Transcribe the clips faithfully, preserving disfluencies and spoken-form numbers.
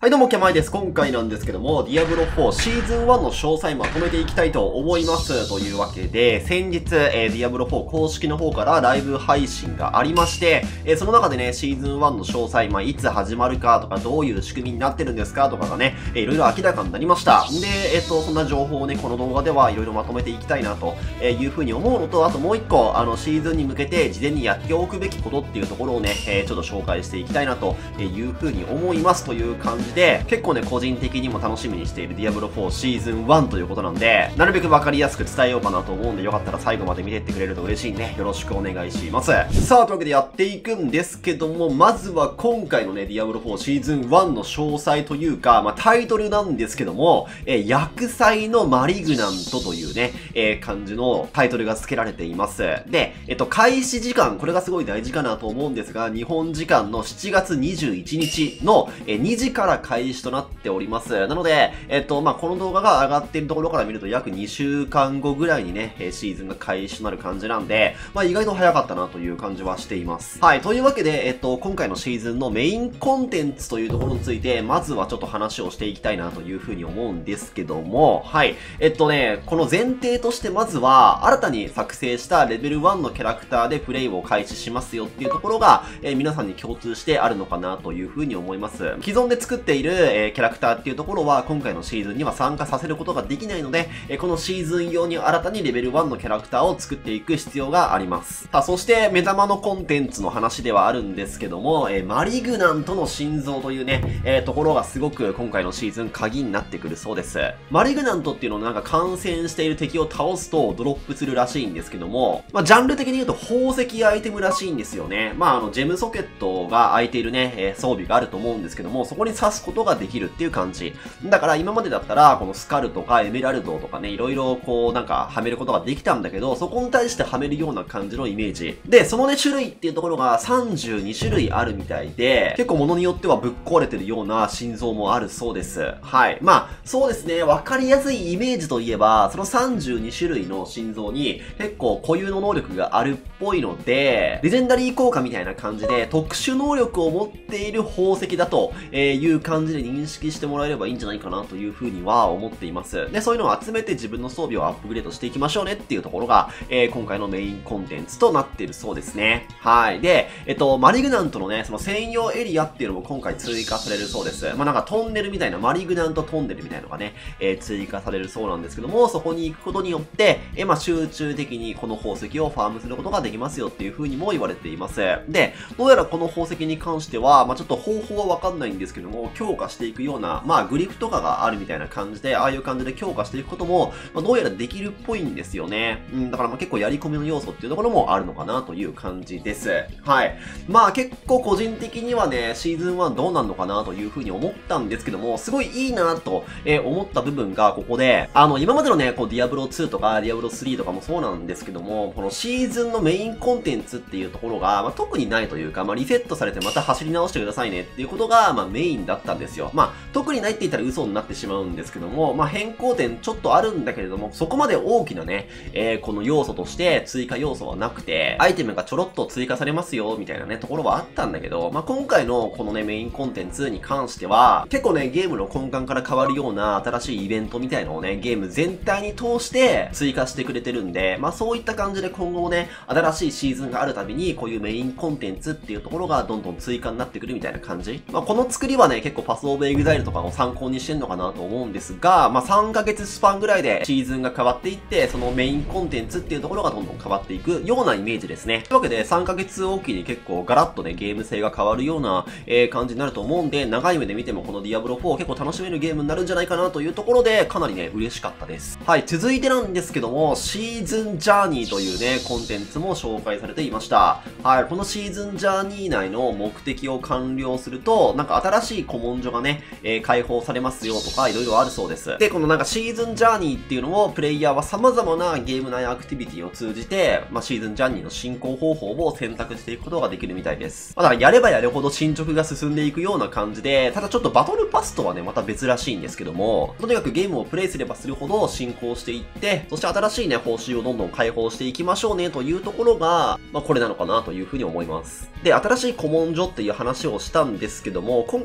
はいどうも、キャマイです。今回なんですけども、ディアブロフォーシーズンワンの詳細まとめていきたいと思います。というわけで、先日、えー、ディアブロフォー公式の方からライブ配信がありまして、えー、その中でね、シーズンワンの詳細、まあ、いつ始まるかとか、どういう仕組みになってるんですかとかがね、えー、いろいろ明らかになりました。で、えっと、そんな情報をね、この動画ではいろいろまとめていきたいなというふうに思うのと、あともう一個、あの、シーズンに向けて事前にやっておくべきことっていうところをね、えー、ちょっと紹介していきたいなというふうに思いますという感じで、結構ね、個人的にも楽しみにしているディアブロフォーシーズンワンということなんで、なるべくわかりやすく伝えようかなと思うんで、よかったら最後まで見てってくれると嬉しいんで、よろしくお願いします。さあ、というわけでやっていくんですけども、まずは今回のね、ディアブロフォーシーズンワンの詳細というか、まあ、タイトルなんですけども、えー、薬剤のマリグナントというね、えー、感じのタイトルが付けられています。で、えっと、開始時間、これがすごい大事かなと思うんですが、日本時間のしちがつにじゅういちにちの、えー、にじから開始となっております。なので、えっと、まあ、この動画が上がっているところから見ると約にしゅうかんごぐらいにね、シーズンが開始となる感じなんで、まあ、意外と早かったなという感じはしています。はい。というわけで、えっと、今回のシーズンのメインコンテンツというところについて、まずはちょっと話をしていきたいなというふうに思うんですけども、はい。えっとね、この前提としてまずは、新たに作成したレベルワンのキャラクターでプレイを開始しますよっていうところが、えー、皆さんに共通してあるのかなというふうに思います。既存で作っている、えー、キャラクターっていうところは、今回のシーズンには参加させることができないので、えー、このシーズン用に新たにレベルワンのキャラクターを作っていく必要があります。さあ、そして目玉のコンテンツの話ではあるんですけども、えー、マリグナントの心臓というね、えー、ところがすごく今回のシーズン鍵になってくるそうです。マリグナントっていうのをなんか感染している敵を倒すとドロップするらしいんですけども、まあ、ジャンル的に言うと宝石アイテムらしいんですよね。まあ、あの、ジェムソケットが空いているね、えー、装備があると思うんですけども、そこに刺すことができるっていう感じ。だから今までだったら、このスカルとかエメラルドとかね、いろいろこうなんかはめることができたんだけど、そこに対してはめるような感じのイメージ。で、そのね、種類っていうところがさんじゅうにしゅるいあるみたいで、結構物によってはぶっ壊れてるような心臓もあるそうです。はい。まあ、そうですね、わかりやすいイメージといえば、そのさんじゅうにしゅるいの心臓に結構固有の能力があるっぽいので、レジェンダリー効果みたいな感じで特殊能力を持っている宝石だという感じで認識してもらえればいいんじゃないかなというふうには思っています。で、そういうのを集めて自分の装備をアップグレードしていきましょうねっていうところが、えー、今回のメインコンテンツとなっているそうですね。はい。で、えっと、マリグナントのね、その専用エリアっていうのも今回追加されるそうです。まあ、なんかトンネルみたいな、マリグナントトンネルみたいなのがね、えー、追加されるそうなんですけども、そこに行くことによって、えー、まあ、集中的にこの宝石をファームすることができますよっていう風にも言われています。で、どうやらこの宝石に関しては、まあ、ちょっと方法はわかんないんですけども、強化していくような、まあ、グリフとかがあるみたいな感じで、ああいう感じで強化していくことも、まあ、どうやらできるっぽいんですよね。うん、だからまあ結構やり込みの要素っていうところもあるのかなという感じです。はい。まあ結構個人的にはね、シーズンワンどうなんのかなというふうに思ったんですけども、すごいいいなと、えー、思った部分がここで、あの、今までのね、こう、ディアブロツーとか、ディアブロスリーとかもそうなんですけども、このシーズンのメインコンテンツっていうところが、まあ特にないというか、まあリセットされてまた走り直してくださいねっていうことが、まあメインだったんですよ。まあ特にないって言ったら嘘になってしまうんですけども、まあ変更点ちょっとあるんだけれども、そこまで大きなね、えー、この要素として追加要素はなくて、アイテムがちょろっと追加されますよ、みたいなね、ところはあったんだけど、まあ今回のこのね、メインコンテンツに関しては、結構ね、ゲームの根幹から変わるような新しいイベントみたいのをね、ゲーム全体に通して追加してくれてるんで、まあそういった感じで今後もね、新しいシーズンがあるたびに、こういうメインコンテンツっていうところがどんどん追加になってくるみたいな感じ。まあこの作りはね、結構パスオブエグザイルとかを参考にしてんのかなと思うんですが、まあさんかげつスパンぐらいでシーズンが変わっていって、そのメインコンテンツっていうところがどんどん変わっていくようなイメージですね。というわけでさんかげつおきに結構ガラッとね、ゲーム性が変わるような、えー、感じになると思うんで、長い目で見てもこのディアブロフォー結構楽しめるゲームになるんじゃないかなというところで、かなりね、嬉しかったです。はい、続いてなんですけども、シーズンジャーニーというね、コンテンツも紹介されていました。はい、このシーズンジャーニー内の目的を完了すると、なんか新しい古文書がね、えー、解放されますよとか、いろいろあるそうです。で、このなんかシーズンジャーニーっていうのを、プレイヤーは様々なゲーム内アクティビティを通じて、まあ、シーズンジャーニーの進行方法を選択していくことができるみたいです。まあ、だからやればやるほど進捗が進んでいくような感じで、ただちょっとバトルパスとはね、また別らしいんですけども、とにかくゲームをプレイすればするほど進行していって、そして新しいね、報酬をどんどん解放していきましょうねというところが、まあ、これなのかなというふうに思います。で、新しい古文書っていう話をしたんですけども、今回ね、新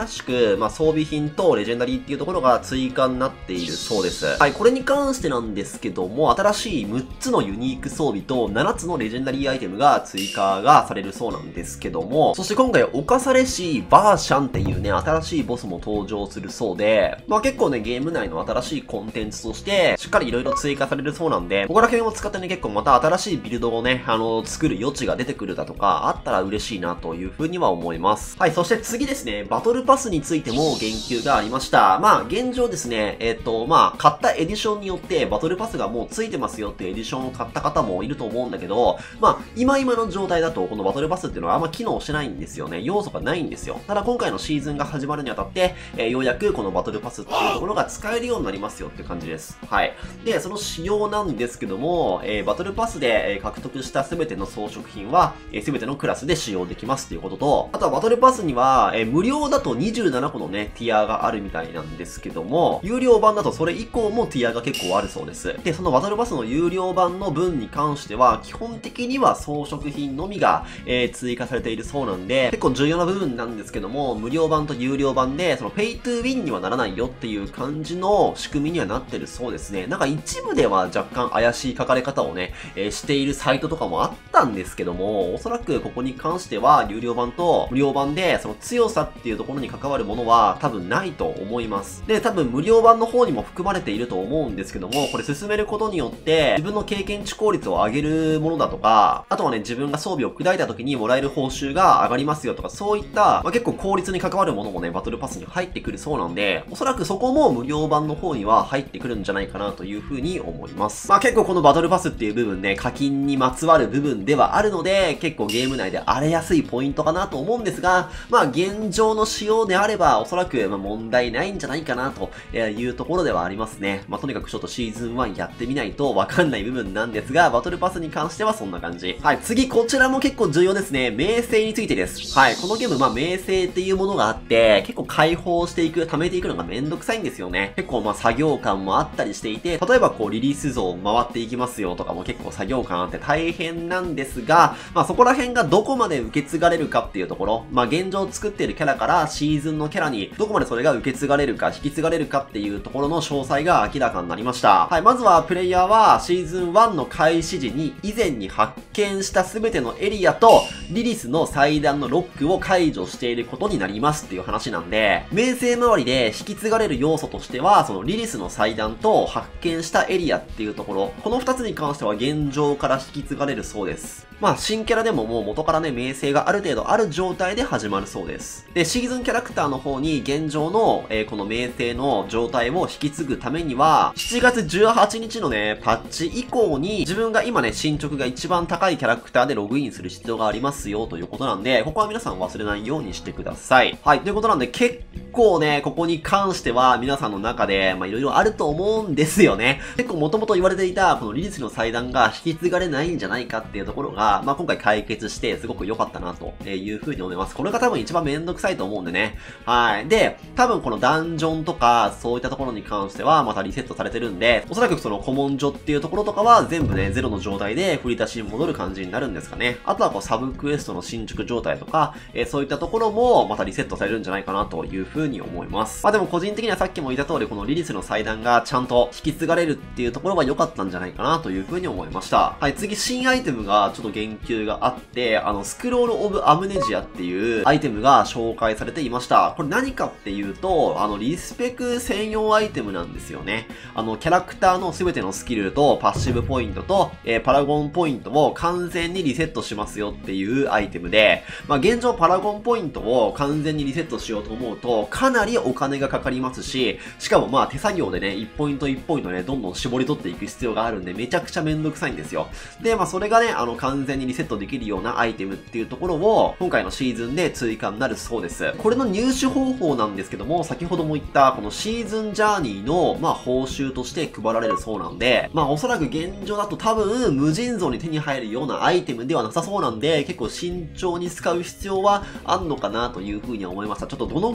新しく、まあ、装備品とレジェンダリーっていうところが追加になっているそうです。はい、これに関してなんですけども、新しいむっつのユニーク装備とななつのレジェンダリーアイテムが追加がされるそうなんですけども、そして今回、侵されしバーシャンっていうね、新しいボスも登場するそうで、まあ結構ね、ゲーム内の新しいコンテンツとして、しっかり色々追加されるそうなんで、ここら辺を使ってね、結構また新しいビルドをね、あの、作る余地が出てくるだとか、あったら嬉しいなというふうには思います。はい、そして次ですね、バトルパスについても言及がありました。まあ、現状ですね、えっと、まあ、買ったエディションによって、バトルパスがもうついてますよっていうエディションを買った方もいると思うんだけど、まあ、今今の状態だと、このバトルパスっていうのはあんま機能してないんですよね。要素がないんですよ。ただ今回のシーズンが始まるにあたって、えー、ようやくこのバトルパスっていうところが使えるようになりますよって感じです。はい。で、その仕様なんですけども、えー、バトルパスで、えー、獲得したすべての装飾品は、えー、すべてのクラスで使用できますっていうことと、あとはバトルパスには、えー、無料だとにじゅうななこのね、ティアがあるみたいなんですけども、有料版だとそれ以降もティアが結構あるそうです。で、そのバトルパスの有料版の分に関しては、基本的には装飾品のみが、えー、追加されているそうなんで、結構重要な部分なんですけども、無料版と有料版で、そのペイトゥーウィンにはならないよっていう感じの仕組みにはなってるそうですね。なんか一部では若干怪しい書かれ方をね、えー、しているサイトとかもあったんですけども、おそらくここに関しては有料版と無料版で、その強さっていうところに関わるものは多分ないと思います。で、多分無料版の方にも含まれていると思うんですけども、これ進めることによって、自分の経験値効率を上げるものだとか、あとはね、自分が装備を砕いた時にもらえる報酬が上がりますよとか、そういった、まあ、結構効率に関わるものもね、バトルパスに入ってくるそうなんで、おそらくそこも無料版の方には入ってくるんじゃないかなというふうに思います。まあ結構このバトルパスっていう部分ね、課金にまつわる部分ではあるので、結構ゲーム内で荒れやすいポイントかなと思うんですが、まあ現状の仕様であれば、おそらくまあ問題ないんじゃないかなというところではありますね。まあとにかくちょっとシーズンワンやってみないとわかんない部分なんですが、バトルパスに関してはそんな感じ。はい、次こちらも結構重要ですね。名声についてです。はい、このゲームまあ名声っていうものがあって、結構解放していく、貯めていくのがめんどくさいんですよね。結構まあ作業感もあったりしていて、例えばこうリリース像を回っていきますよとかも結構作業感あって大変なんですが、まあそこら辺がどこまで受け継がれるかっていうところ、まあ現状作っているキャラからシーズンのキャラにどこまでそれが受け継がれるか引き継がれるかっていうところの詳細が明らかになりました。はい、まずはプレイヤーはシーズンワンの開始時に以前に発見した全てのエリアとリリスの祭壇のロックを解除していることになりますっていう話なんで、名声周りで引き継がれる要素としては、そのリリスの祭壇と発見したエリアっていうところ、この二つに関しては現状から引き継がれるそうです。まあ新キャラでももう元からね、名声がある程度ある状態で始まるそうです。で、シーズンキャラクターの方に現状の、えー、この名声の状態を引き継ぐためには、しちがつじゅうはちにちのね、パッチ以降に自分が今ね、進捗が一番高いキャラクターでログインする必要がありますよということなんで、ここは皆さん忘れないようにしてください。はい、ということなんで結構ね、ここに関しては皆さんの中で、まあいろいろあると思うんですよね。結構元々言われていた、このリリスの祭壇が引き継がれないんじゃないかっていうところが、まあ今回解決してすごく良かったなというふうに思います。これが多分一番めんどくさいと思うんでね。はい。で、多分このダンジョンとか、そういったところに関してはまたリセットされてるんで、おそらくその古文書っていうところとかは全部ね、ゼロの状態で振り出しに戻る感じになるんですかね。あとはこうサブクエストの進捗状態とか、えー、そういったところもまたリセットされるんじゃないかなというふうに思います。まあでも個人的にはさっきも言った通り、このリリスの祭壇がちゃんと引き継がれるっていうところは良かったんじゃないかなというふうに思いました。はい、次新アイテムがちょっと言及があって、あの、スクロールオブアムネジアっていうアイテムが紹介されていました。これ何かっていうと、あの、リスペク専用アイテムなんですよね。あの、キャラクターの全てのスキルとパッシブポイントと、えー、パラゴンポイントを完全にリセットしますよっていうアイテムで、まあ、現状パラゴンポイントを完全にリセットしようと思うと、かなりお金がかかりますし、しかもまあ手作業でね、いちポイントいちポイントね、どんどん絞り取っていく必要があるんで、めちゃくちゃめんどくさいんですよ。で、まあそれがね、あの、完全にリセットできるようなアイテムっていうところを、今回のシーズンで追加になるそうです。これの入手方法なんですけども、先ほども言った、このシーズンジャーニーの、まあ報酬として配られるそうなんで、まあおそらく現状だと多分、無尽蔵に手に入るようなアイテムではなさそうなんで、結構慎重に使う必要はあんのかなというふうに思いました。ちょっとどのぐらい貴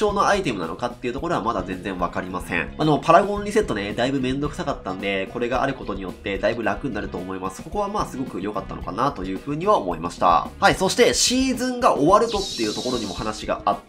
生のアイテムなのかっていうところはまだ全然わかりません。あの、パラゴンリセットね、だいぶめんどくさかったんで、これがあることによってだいぶ楽になると思います。ここはまあすごく良かったのかなというふうには思いました。はい、そしてシーズンが終わるとっていうところにも話があって、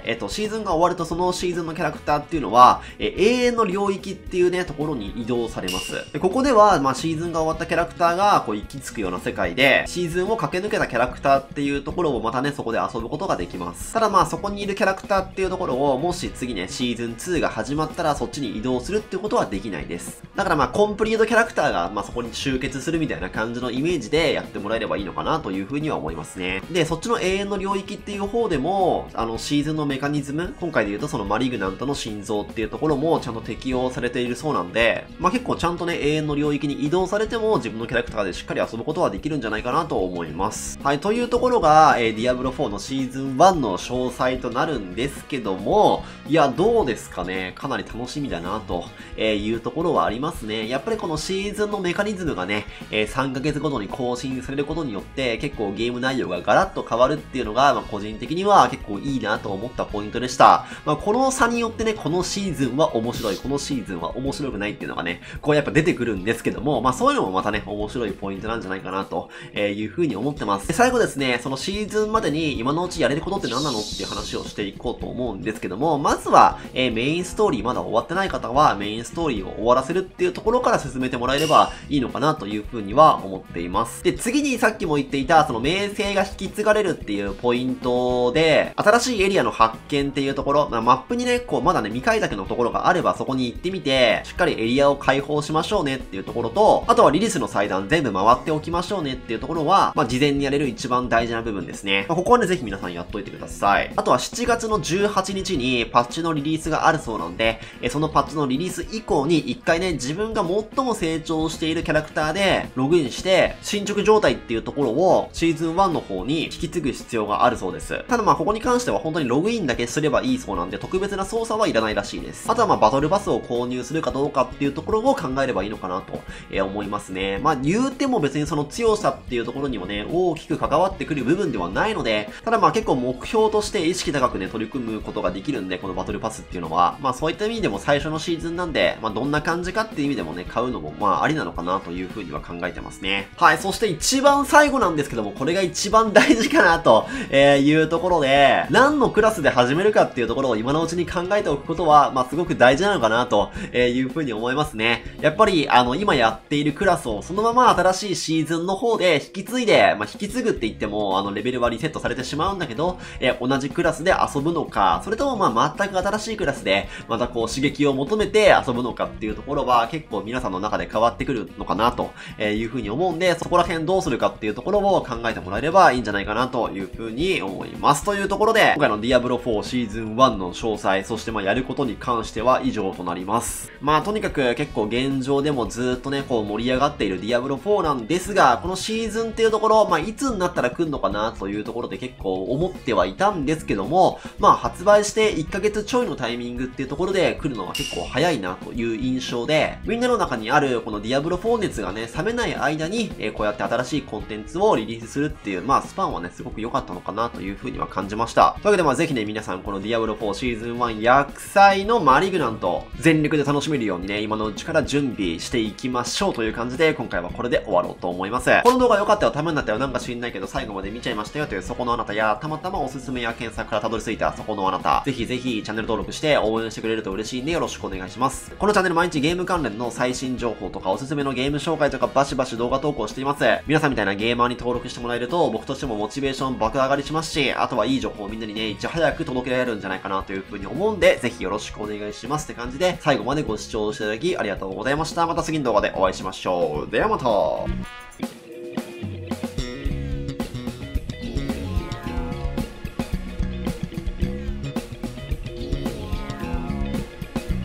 えっと、シーズンが終わるとそのシーズンのキャラクターっていうのは、え永遠の領域っていうね、ところに移動されます。でここでは、まあシーズンが終わったキャラクターがこう行き着くような世界で、シーズンを駆け抜けたキャラクターっていうところをまたね、そこで遊ぶことができます。ただまあそこにいるキャラクターっていうところを、もし次ね、シーズンツーが始まったらそっちに移動するっていうことはできないです。だからまあコンプリートキャラクターが、まあそこに集結するみたいな感じのイメージでやってもらえればいいのかなというふうには思いますね。で、そっちの永遠の領域っていう方でも、あのシーズンのメカニズム、今回で言うとそのマリグナントの心臓っていうところもちゃんと適用されているそうなんで、まあ結構ちゃんとね、永遠の領域に移動されても自分のキャラクターでしっかり遊ぶことはできるんじゃないかなと思います。はい、というところが、えー、ディアブロフォーのシーズンワンの詳細となるんですけども、いや、どうですかね。かなり楽しみだなというところはありますね。やっぱりこのシーズンのメカニズムがね、えー、さんかげつごとに更新されることによって結構ゲーム内容がガラッと変わるっていうのが、まあ、個人的には結構いいなと思ったポイントでした。まあ、この差によってね、このシーズンは面白い、このシーズンは面白くないっていうのがね、こうやっぱ出てくるんですけども、まあそういうのもまたね、面白いポイントなんじゃないかなというふうに思ってます。で最後ですね、そのシーズンまでに今のうちやれることって何なのっていう話をしていこうと思うんですけども、まずは、えー、メインストーリーまだ終わってない方は、メインストーリーを終わらせるっていうところから進めてもらえればいいのかなというふうには思っています。で、次にさっきも言っていた、その名声が引き継がれるっていうポイントで、新しいエリアの発見っていうところ、マップにね、こう、まだね、未開拓のところがあればそこに行ってみて、しっかりエリアを開放しましょうねっていうところと、あとはリリスの祭壇全部回っておきましょうねっていうところは、まあ、事前にやれる一番大事な部分ですね。まあ、ここはね、ぜひ皆さんやっといてください。あとはしちがつのじゅうはちにちにパッチのリリースがあるそうなんで、えそのパッチのリリース以降に一回ね、自分が最も成長しているキャラクターでログインして、進捗状態っていうところをシーズンワンの方に引き継ぐ必要があるそうです。ただまあここに関しては本当にログインだけすればいいそうなんで、特別な操作はいらないらしいです。あとはまあバトルパスを購入するかどうかっていうところを考えればいいのかなと、えー、思いますね。まあ言うても別にその強さっていうところにもね、大きく関わってくる部分ではないので、ただまあ結構目標として意識高くね、取り組むことができるんで、このバトルパスっていうのは、まあそういった意味でも最初のシーズンなんで、まあどんな感じかっていう意味でもね、買うのもまあありなのかなというふうには考えてますね。はい、そして一番最後なんですけども、これが一番大事かなというところで、何のクラスで始めるかっていうところを今のうちに考えておくことは、まあすごく大事なのかなというふうに思いますね。やっぱり、あの、今やっているクラスをそのまま新しいシーズンの方で引き継いで、まあ引き継ぐって言っても、あの、レベルはリセットされてしまうんだけど、え同じクラスで遊ぶのか、それともまあ全く新しいクラスで、またこう刺激を求めて遊ぶのかっていうところは結構皆さんの中で変わってくるのかなというふうに思うんで、そこら辺どうするかっていうところを考えてもらえればいいんじゃないかなというふうに思います。というところで、今回のディアブロフォーシーズンワンの詳細、そしてまあやることに関しては以上となります。まあとにかく結構現状でもずっとね、こう盛り上がっているディアブロフォーなんですが、このシーズンっていうところ、まあいつになったら来るのかなというところで結構思ってはいたんですけども、まあ発売していっかげつちょいのタイミングっていうところで来るのは結構早いなという印象で、みんなの中にあるこのディアブロフォー熱がね、冷めない間に、えー、こうやって新しいコンテンツをリリースするっていう、まあスパンはね、すごく良かったのかなというふうには感じました。というわけでまあぜひね、皆さんこのディアブロフォーシーズンワン薬剤のマリグナント、全力で楽しめるようにね、今のうちから準備していきましょうという感じで、今回はこれで終わろうと思います。この動画良かったよ、ためになったよ、なんか知んないけど最後まで見ちゃいましたよというそこのあなたや、たまたまおすすめや検索からたどり着いたそこのあなた、ぜひぜひチャンネル登録して応援してくれると嬉しいんでよろしくお願いします。このチャンネル毎日ゲーム関連の最新情報とかおすすめのゲーム紹介とかバシバシ動画投稿しています。皆さんみたいなゲーマーに登録してもらえると僕としてもモチベーション爆上がりしますし、あとはいい情報をみんなにね、いち早く届けられるんじゃないかなという風に思うんで、ぜひよろしくお願いしますって感じで、最後までご視聴していただきありがとうございました。また次の動画でお会いしましょう。ではまた。